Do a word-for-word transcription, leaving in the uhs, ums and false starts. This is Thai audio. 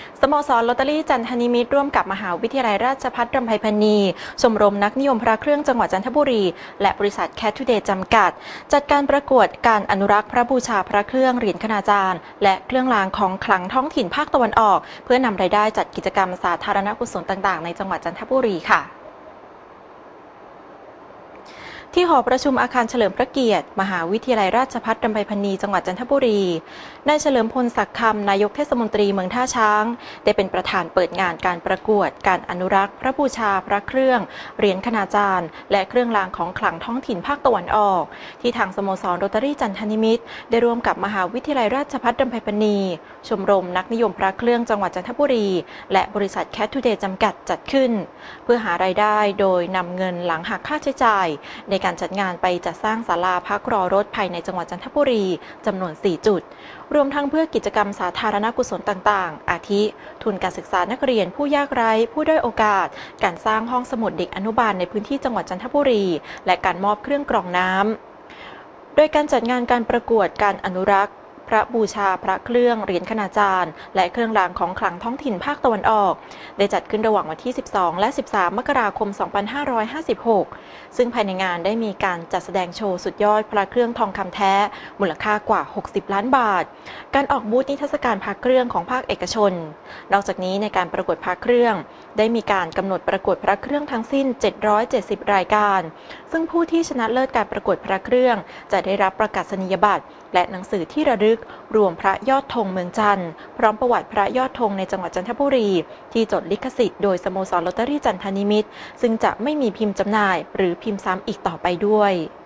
สโมสรลอตเตอรี่จันทนิมิตรร่วมกับมหาวิทยาลัยราชภัฏรำไพพรรณีชมรมนักนิยมพระเครื่องจังหวัดจันทบุรีและบริษัทแคททูเดย์จำกัดจัดการประกวดการอนุรักษ์พระบูชาพระเครื่องเหรียญคณาจารย์และเครื่องรางของขลังท้องถิ่นภาคตะวันออกเพื่อนำรายได้จัดกิจกรรมสาธารณกุศลต่างๆในจังหวัดจันทบุรีค่ะที่หอประชุมอาคารเฉลิมพระเกียรติมหาวิทยาลัยราชภัฏรำไพพรรณีจังหวัดจันทบุรีนายเฉลิมพลศักดิ์คำนายกเทศมนตรีเมืองท่าช้างได้เป็นประธานเปิดงานการประกวดการอนุรักษ์พระบูชาพระเครื่องเหรียญคณาจารย์และเครื่องรางของขลังท้องถิ่นภาคตะวันออกที่ทางสโมสรโรตารี่จันทนิมิตรได้ร่วมกับมหาวิทยาลัยราชภัฏรำไพพรรณีชมรมนักนิยมพระเครื่องจังหวัดจันทบุรีและบริษัทแคททูเดย์จำกัดจัดขึ้นเพื่อหารายได้โดยนำเงินหลังหักค่าใช้จ่ายในการจัดงานไปจัดสร้างศาลาพักรอรถภายในจังหวัดจันทบุรีจำนวนสี่จุดรวมทั้งเพื่อกิจกรรมสาธารณกุศลต่างๆอาทิทุนการศึกษานักเรียนผู้ยากไร้ผู้ด้อยโอกาสการสร้างห้องสมุดเด็กอนุบาลในพื้นที่จังหวัดจันทบุรีและการมอบเครื่องกรองน้ำโดยการจัดงานการประกวดการอนุรักษ์พระบูชาพระเครื่องเหรียญคณาจารย์และเครื่องรางของขลังท้องถิ่นภาคตะวันออกได้จัดขึ้นระหว่างวันที่สิบสองและสิบสามมกราคมสองพันห้าร้อยห้าสิบหกซึ่งภายในงานได้มีการจัดแสดงโชว์สุดยอดพระเครื่องทองคำแท้มูลค่ากว่าหกสิบล้านบาทการออกบูธนิทรรศการพระเครื่องของภาคเอกชนนอกจากนี้ในการประกวดพระเครื่องได้มีการกำหนดประกวดพระเครื่องทั้งสิ้นเจ็ดร้อยเจ็ดสิบรายการซึ่งผู้ที่ชนะเลิศการประกวดพระเครื่องจะได้รับประกาศนียบัตรและหนังสือที่ระลึกรวมพระยอดธงเมืองจันทร์พร้อมประวัติพระยอดธงในจังหวัดจันทบุรีที่จดลิขสิทธิ์โดยสโมสรลอตเตอรี่จันทนิมิตรซึ่งจะไม่มีพิมพ์จำหน่ายหรือพิมพ์ซ้ำอีกต่อไปด้วย